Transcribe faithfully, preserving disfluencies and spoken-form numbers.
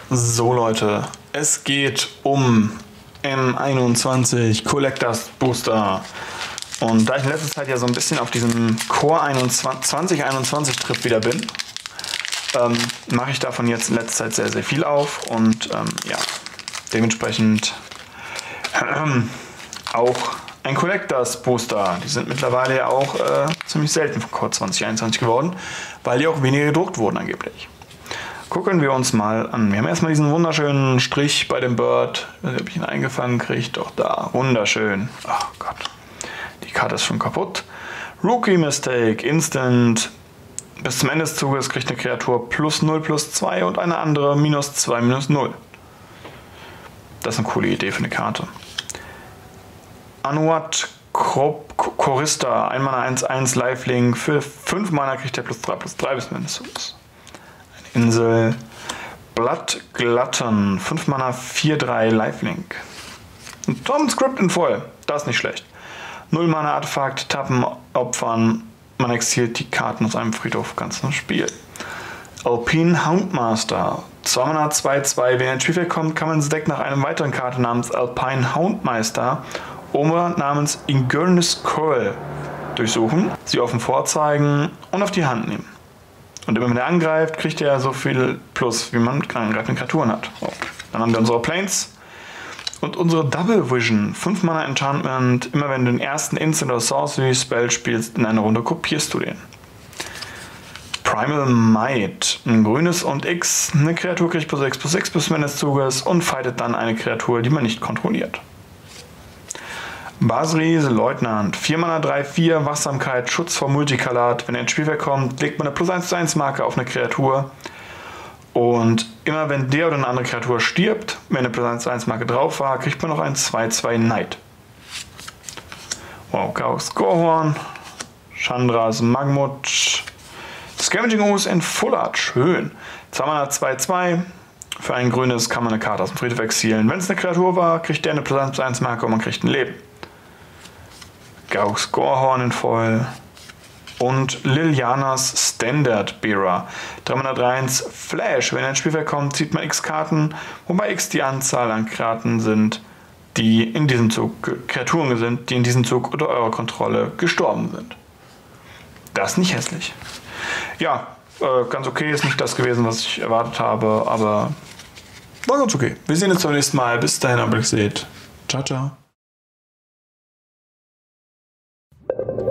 So Leute, es geht um M einundzwanzig Collectors Booster. Und da ich in letzter Zeit ja so ein bisschen auf diesem Core zwanzig einundzwanzig Trip wieder bin, ähm, mache ich davon jetzt in letzter Zeit sehr, sehr viel auf. Und ähm, ja, dementsprechend äh, auch ein Collectors Booster. Die sind mittlerweile ja auch äh, ziemlich selten von Core zwanzig einundzwanzig geworden, weil die auch weniger gedruckt wurden angeblich. Gucken wir uns mal an. Wir haben erstmal diesen wunderschönen Strich bei dem Bird. Ich weiß nicht, ob ich ihn eingefangen kriege. Doch da. Wunderschön. Oh Gott. Die Karte ist schon kaputt. Rookie Mistake. Instant. Bis zum Ende des Zuges kriegt eine Kreatur plus null plus zwei und eine andere minus zwei minus null. Das ist eine coole Idee für eine Karte. Anuat Chorista. ein Mana eins eins Lifelink. Für fünf Mana kriegt er plus drei plus drei bis zum Ende des Zuges. Insel Blattglatten, fünf Mana, vier drei Lifelink. Tom Script in voll, das ist nicht schlecht. null Mana Artefakt, tappen, opfern, man exiliert die Karten aus einem Friedhof, ganz im Spiel. Alpine Houndmaster, zwei Mana, zwei zwei, wenn er ins Spielfeld kommt, kann man ins Deck nach einer weiteren Karte namens Alpine Houndmaster oder namens Ingurnus Curl durchsuchen, sie offen vorzeigen und auf die Hand nehmen. Und immer wenn er angreift, kriegt er so viel Plus, wie man mit angreifenden Kreaturen hat. So. Dann haben wir unsere Planes und unsere Double Vision. fünf Mana Enchantment. Immer wenn du den ersten Instant oder Sorcery Spell spielst in einer Runde, kopierst du den. Primal Might. Ein grünes und X. Eine Kreatur kriegt plus sechs plus sechs bis zum Ende des Zuges und fightet dann eine Kreatur, die man nicht kontrolliert. Basri's Leutnant, vier Mana, drei vier, Wachsamkeit, Schutz vor Multicolor. Wenn er ins Spielfeld kommt, legt man eine plus eins zu eins Marke auf eine Kreatur. Und immer wenn der oder eine andere Kreatur stirbt, wenn eine plus eins zu eins Marke drauf war, kriegt man noch ein zwei zwei Knight. Wow, Chaos Gorhorn, Chandras Magmut, Scavenging Ooze in Full Art, schön. zwei Mana, zwei zwei. Für ein grünes kann man eine Karte aus dem Friedhof exilieren. Wenn es eine Kreatur war, kriegt der eine plus eins zu eins Marke und man kriegt ein Leben. Gauks Gorhorn in voll und Lilianas Standard Bearer. drei Mana drei eins Flash. Wenn er ins Spielfeld kommt, zieht man X Karten, wobei X die Anzahl an Karten sind, die in diesem Zug Kreaturen sind, die in diesem Zug unter eurer Kontrolle gestorben sind. Das ist nicht hässlich. Ja, äh, ganz okay, ist nicht das gewesen, was ich erwartet habe, aber war ganz okay. Wir sehen uns beim nächsten Mal. Bis dahin, aber ich seht. Ciao, ciao.